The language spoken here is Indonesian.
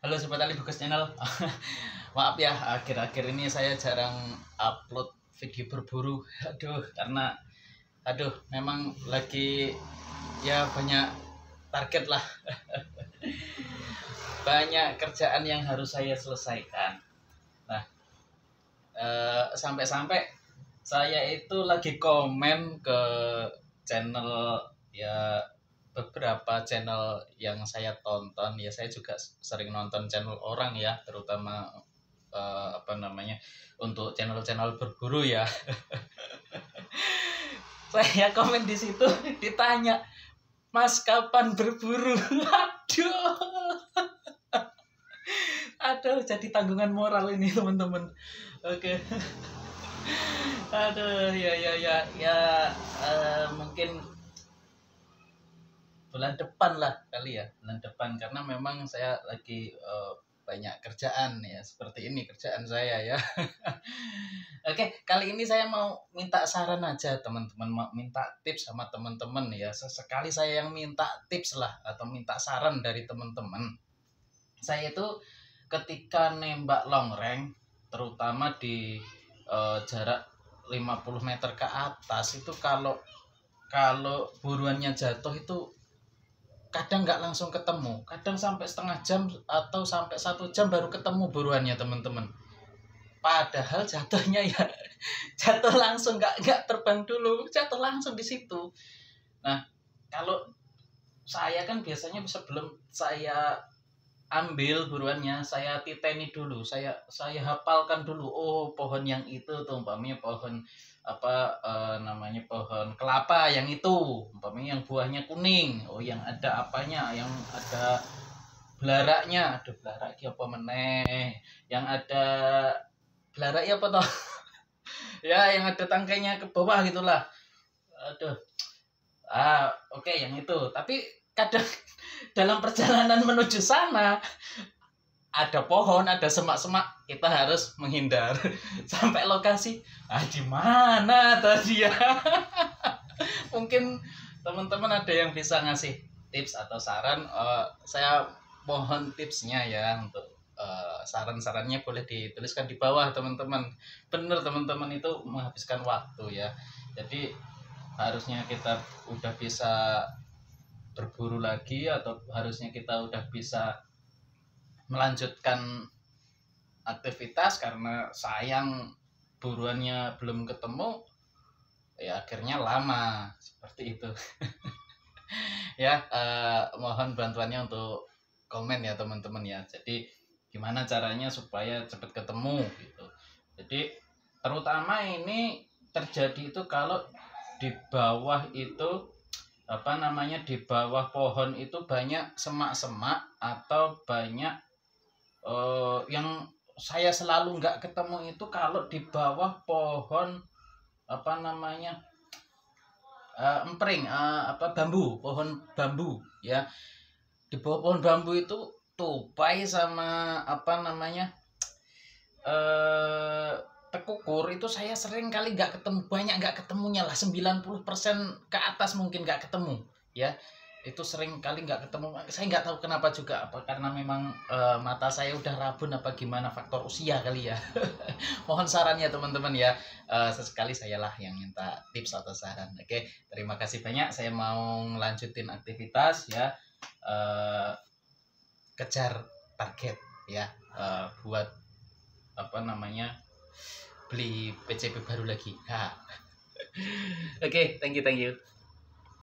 Halo Sobat Ali Bagus Channel. Maaf ya, akhir-akhir ini saya jarang upload video berburu. Karena memang lagi ya banyak target lah. Banyak kerjaan yang harus saya selesaikan. Nah, sampai-sampai saya itu lagi komen ke channel ya, beberapa channel yang saya tonton ya. Saya juga sering nonton channel orang ya, terutama untuk channel-channel berburu ya. Saya komen di situ, ditanya, "Mas, kapan berburu?" Aduh, jadi tanggungan moral ini teman-teman. Oke. Aduh, mungkin bulan depan lah kali ya, bulan depan, karena memang saya lagi banyak kerjaan ya, seperti ini kerjaan saya ya. Oke, kali ini saya mau minta saran aja teman-teman, mau minta tips sama teman-teman ya. Sesekali saya yang minta tips lah, atau minta saran dari teman-teman. Saya itu ketika nembak long range, terutama di jarak 50 meter ke atas, itu kalau buruannya jatuh itu kadang nggak langsung ketemu, kadang sampai setengah jam atau sampai 1 jam baru ketemu buruannya teman-teman. Padahal jatuhnya ya jatuh langsung, nggak terbang dulu, jatuh langsung di situ. Nah, kalau saya kan biasanya sebelum saya ambil buruannya, saya titeni dulu, saya hafalkan dulu. Oh, pohon yang itu tuh umpamanya pohon pohon kelapa yang itu, umpamanya yang buahnya kuning. Oh, yang ada apanya, yang ada belaraknya, ada belarak apa meneh, yang ada belaraknya apa toh? Ya, yang ada tangkainya ke bawah gitulah. Aduh. Oke, yang itu. Tapi kadang dalam perjalanan menuju sana ada pohon, ada semak-semak, kita harus menghindar. Sampai lokasi, di mana tadi ya? Mungkin teman-teman ada yang bisa ngasih tips atau saran. Saya mohon tipsnya ya, untuk saran-sarannya boleh dituliskan di bawah teman-teman. Bener, teman-teman itu menghabiskan waktu ya. Jadi harusnya kita udah bisa berburu lagi, atau harusnya kita udah bisa melanjutkan aktivitas, karena sayang buruannya belum ketemu ya, akhirnya lama seperti itu. Ya, mohon bantuannya untuk komen ya teman-teman ya. Jadi gimana caranya supaya cepat ketemu gitu. Jadi terutama ini terjadi itu kalau di bawah itu di bawah pohon itu banyak semak-semak, atau banyak yang saya selalu nggak ketemu itu kalau di bawah pohon empring, bambu, pohon bambu ya. Di bawah pohon bambu itu tupai sama tekukur itu saya sering kali nggak ketemu, banyak nggak ketemunya lah, 90% ke atas mungkin nggak ketemu ya. Itu sering kali nggak ketemu. Saya nggak tahu kenapa juga, apa karena memang mata saya udah rabun apa gimana, faktor usia kali ya. Mohon sarannya teman-teman ya. Sesekali saya lah yang minta tips atau saran. Oke, terima kasih banyak. Saya mau lanjutin aktivitas ya, kejar target ya, buat beli PCB baru lagi. Oke, thank you.